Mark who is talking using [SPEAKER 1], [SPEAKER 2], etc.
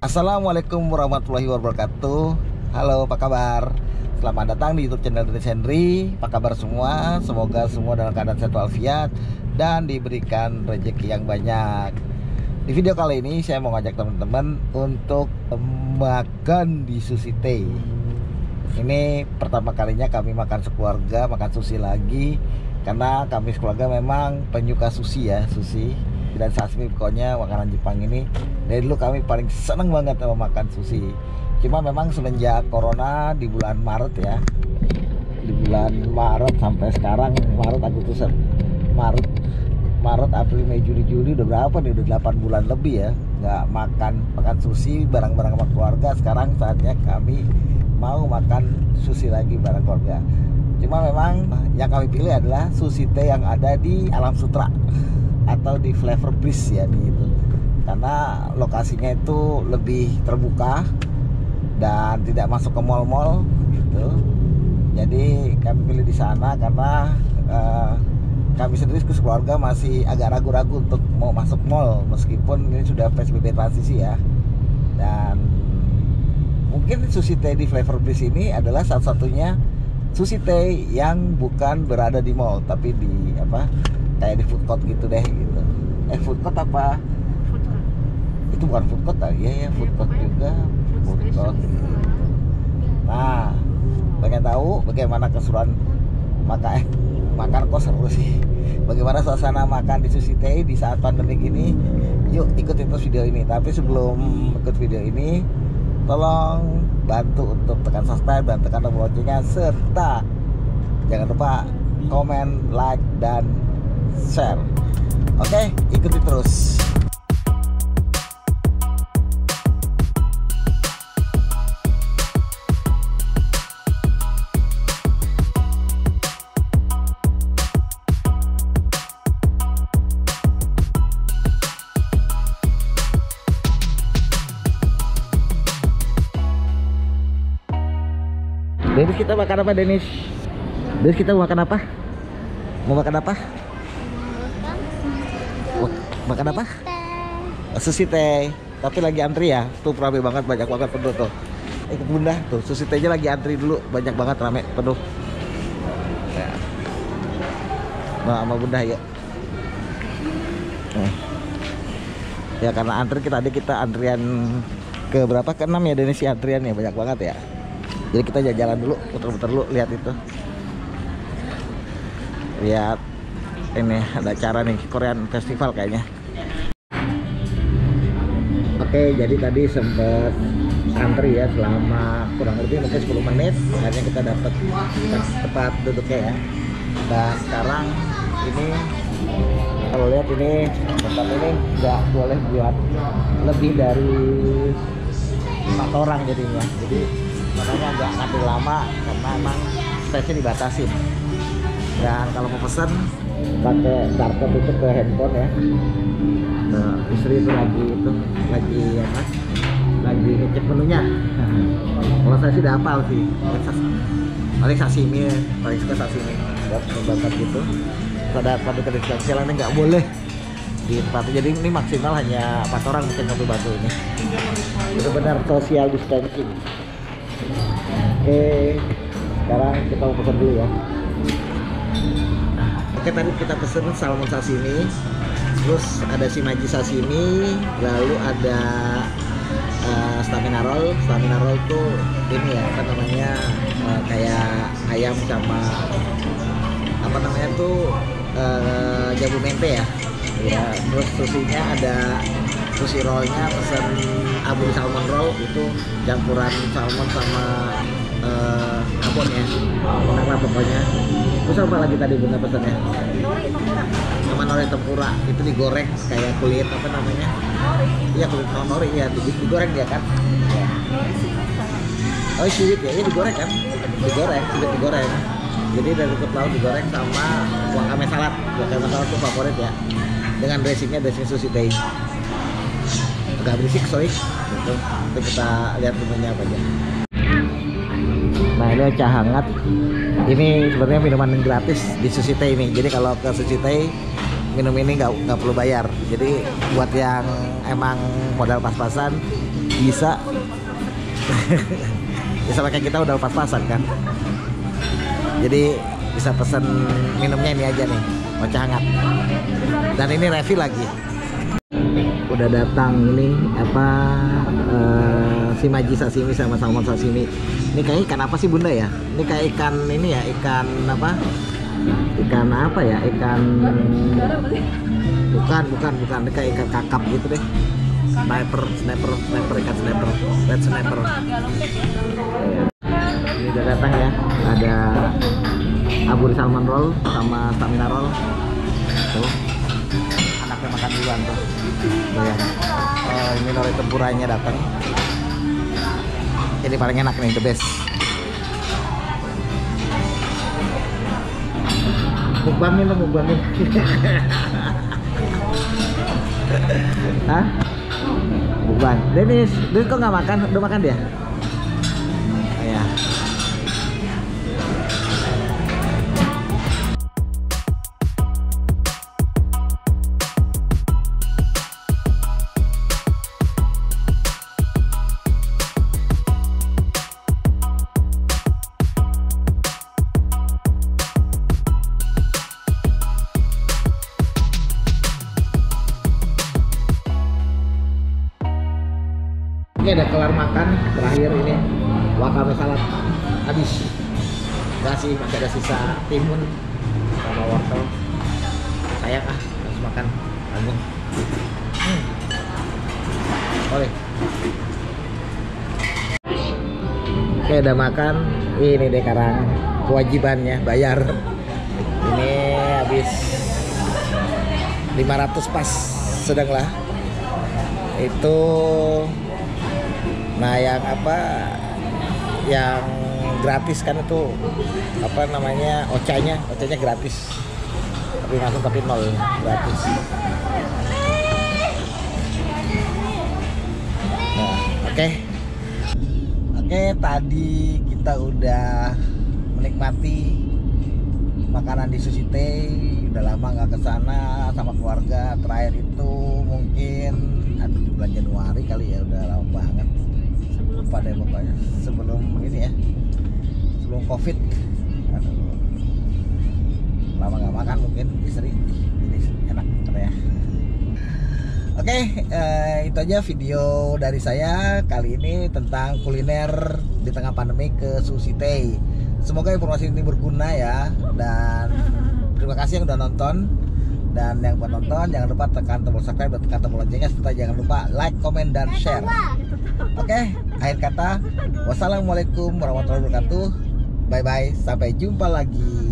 [SPEAKER 1] Assalamualaikum warahmatullahi wabarakatuh. Halo, apa kabar? Selamat datang di YouTube channel Dennis Henry. Apa kabar semua? Semoga semua dalam keadaan sehat walafiat dan diberikan rezeki yang banyak. Di video kali ini saya mau ngajak teman-teman untuk makan di Sushi Tei. Ini pertama kalinya kami makan sekeluarga, makan sushi lagi. Karena kami sekeluarga memang penyuka sushi ya, sushi dan sashimi, pokoknya makanan Jepang ini dari dulu kami paling seneng banget sama makan sushi. Cuma memang semenjak corona di bulan Maret ya, di bulan Maret sampai sekarang, Maret, Agustus, Maret, April, Mei, Juni, Juli, udah berapa nih, udah 8 bulan lebih ya nggak makan sushi bareng-bareng sama keluarga. Sekarang saatnya kami mau makan sushi lagi bareng keluarga. Cuma memang yang kami pilih adalah Sushi Tei yang ada di Alam Sutra atau di Flavor Breeze ya gitu. Karena lokasinya itu lebih terbuka dan tidak masuk ke mall-mall gitu. Jadi kami pilih di sana karena kami sendiri keluarga masih agak ragu-ragu untuk mau masuk mall meskipun ini sudah PSBB transisi ya. Dan mungkin Sushi Tei di Flavor Breeze ini adalah satu-satunya Sushi Tei yang bukan berada di mall tapi di kayak di food court gitu deh gitu. Food court apa?
[SPEAKER 2] Food court.
[SPEAKER 1] Itu bukan food court ya? Iya, food court juga. Food court. Nah, pengen tahu bagaimana keseruan makan kok seru sih. Bagaimana suasana makan di Sushi Tei di saat pandemi gini? Yuk ikutin terus video ini. Tapi sebelum ikut video ini, tolong bantu untuk tekan subscribe dan tekan tombol loncengnya, serta jangan lupa komen, like, dan share. Oke, ikuti terus. Dennis, kita makan apa, Dennis? Dennis, kita mau makan apa? Mau makan apa? Makan apa? Sushi Tei. Tapi lagi antri ya. Tuh rame banget, banyak banget penuh tuh. Ikut Bunda tuh, Sushi Tei-nya lagi antri dulu, banyak banget rame, penuh. Ya. Nah, sama Bunda yuk. Ya karena antri kita antrian ke berapa? Ke 6 ya Dennis, antriannya banyak banget ya. Jadi kita jalan dulu, puter-puter dulu, lihat itu. Lihat ini ada acara nih, Korean Festival kayaknya. Oke, jadi tadi sempet antri ya selama kurang lebih mungkin 10 menit. Akhirnya kita dapat tempat duduknya ya. Dan sekarang ini kalau lihat ini tempat ini nggak boleh buat lebih dari 4 orang jadinya. Jadi makanya agak ngantri lama karena emang space-nya dibatasin. Dan kalau mau pesen pakai barcode itu ke handphone ya. Nah, istri itu lagi ngecek menunya. Kalau saya sih udah hafal sih. Paling sashimi, paling suka sashimi. Buat membakar gitu. Pada kedisiplin ini nggak boleh di tempat. Jadi ini maksimal hanya 4 orang mungkin satu batu ini. Benar-benar social distancing. Oke, sekarang kita mau pesan dulu ya. Oke, tadi kita pesen salmon sashimi, terus ada shimaji sashimi, lalu ada stamina roll. Stamina roll tuh ini ya, kayak ayam sama jabu mente ya. Ya, terus sushinya ada sushi rollnya, pesen abon salmon roll, itu campuran salmon sama abon ya, enak lah pokoknya. Terus apa lagi tadi Bunda pesannya?
[SPEAKER 2] Nori tempura.
[SPEAKER 1] Sama nori tempura, itu digoreng kayak kulit
[SPEAKER 2] Nori.
[SPEAKER 1] Iya, kulit nori ya, digoreng dia kan?
[SPEAKER 2] Nori seaweed kan?
[SPEAKER 1] Oh, seaweed ya, digoreng kan? Seaweed digoreng. Jadi dari rumput laut digoreng sama wakame salad. Wakame salad tuh favorit ya. Dengan dressing Sushi Tei. Agak berisik, sorry. Gitu. Nanti kita lihat menunya apa aja. Nah, ini cah hangat. Ini sebenarnya minuman gratis di Sushi Tei ini. Jadi kalau ke Sushi Tei minum ini nggak perlu bayar. Jadi buat yang emang modal pas-pasan bisa. Ya sama kayak kita udah pas-pasan kan. Jadi bisa pesen minumnya ini aja nih, ocha hangat. Dan ini refill lagi. Udah datang ini apa shimaji sashimi sama salmon sashimi. Ini kayak ikan apa sih Bunda ya? Ini kayak ikan ini ya, ikan apa? Ikan apa ya? Ikan bukan. Ini kayak ikan kakap gitu deh. Sniper, ikan sniper, red sniper. Ini udah datang ya. Ada aburi salmon roll sama stamina roll. Tuh. Anaknya makan duluan tuh. Tuh ya. Oh, ini nori tempuranya datang. Ini paling enak nih, the best. Mukbangin. Hah? Mukbang. Dennis kok nggak makan? Udah makan dia? Oh, ya. Oke, udah kelar makan. Terakhir ini wakame salad habis. Masih ada sisa timun sama wortel. Sayang harus makan. Agung. Boleh. Oke, udah makan. Ini deh sekarang kewajibannya bayar. Ini habis 500 pas sedang lah. Itu nah yang apa yang gratis kan itu apa namanya ochanya gratis, tapi langsung tapi nol gratis. Nah, oke, tadi kita udah menikmati makanan di Sushi Tei. Udah lama nggak kesana sama keluarga. Terakhir itu mungkin bulan Januari kali ya, udah lama banget. Pada pokoknya sebelum ini ya, sebelum COVID. Aduh, lama nggak makan mungkin istri, jadi enak ya. Oke, itu aja video dari saya kali ini tentang kuliner di tengah pandemi ke Sushi Tei. Semoga informasi ini berguna ya, dan terima kasih yang udah nonton. Dan yang buat nonton jangan lupa tekan tombol subscribe dan tekan tombol loncengnya, serta jangan lupa like, komen, dan share. Oke, akhir kata wassalamualaikum warahmatullahi wabarakatuh. Bye bye, sampai jumpa lagi.